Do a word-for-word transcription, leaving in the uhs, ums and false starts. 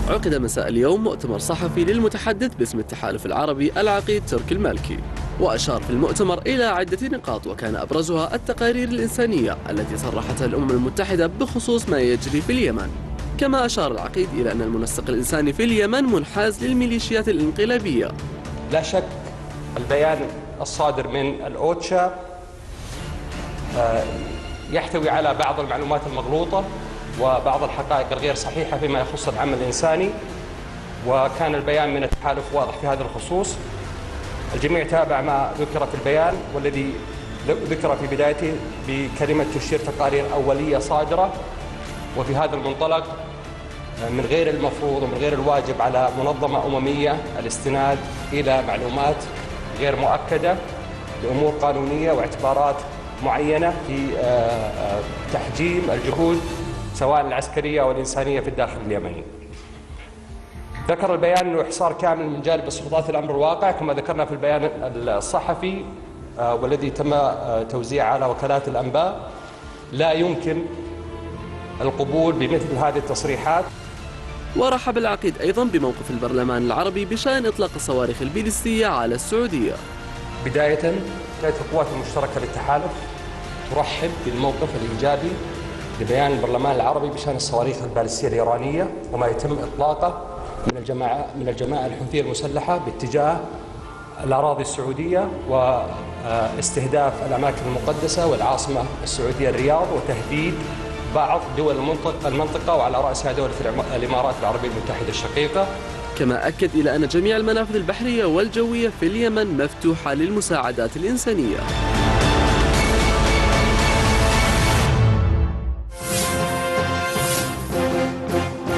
عقد مساء اليوم مؤتمر صحفي للمتحدث باسم التحالف العربي العقيد تركي المالكي، وأشار في المؤتمر إلى عدة نقاط وكان أبرزها التقارير الإنسانية التي صرحتها الأمم المتحدة بخصوص ما يجري في اليمن. كما أشار العقيد إلى أن المنسق الإنساني في اليمن منحاز للميليشيات الانقلابية. لا شك البيان الصادر من الأوتشا يحتوي على بعض المعلومات المغلوطة وبعض الحقائق الغير صحيحة فيما يخص العمل الإنساني، وكان البيان من التحالف واضح في هذا الخصوص. الجميع تابع ما ذكر في البيان والذي ذكر في بدايته بكلمة تشير تقارير أولية صادرة، وفي هذا المنطلق من غير المفروض ومن غير الواجب على منظمة أممية الاستناد إلى معلومات غير مؤكدة لأمور قانونية واعتبارات معينة في تحجيم الجهود سواء العسكرية أو الإنسانية في الداخل اليمني. ذكر البيان أنه إحصار كامل من جانب السلطات الأمر الواقع كما ذكرنا في البيان الصحفي والذي تم توزيعه على وكالات الأنباء. لا يمكن القبول بمثل هذه التصريحات. ورحب العقيد أيضا بموقف البرلمان العربي بشأن إطلاق الصواريخ الباليستية على السعودية. بداية هيئة القوات المشتركة للتحالف ترحب بالموقف الإيجابي لبيان البرلمان العربي بشأن الصواريخ الباليستية الإيرانية وما يتم إطلاقه من الجماعة من الجماعة الحوثية المسلحة باتجاه الأراضي السعودية واستهداف الأماكن المقدسة والعاصمة السعودية الرياض وتهديد بعض دول المنطقة وعلى رأسها دولة الإمارات العربية المتحدة الشقيقة. كما أكد إلى أن جميع المنافذ البحرية والجوية في اليمن مفتوحة للمساعدات الإنسانية.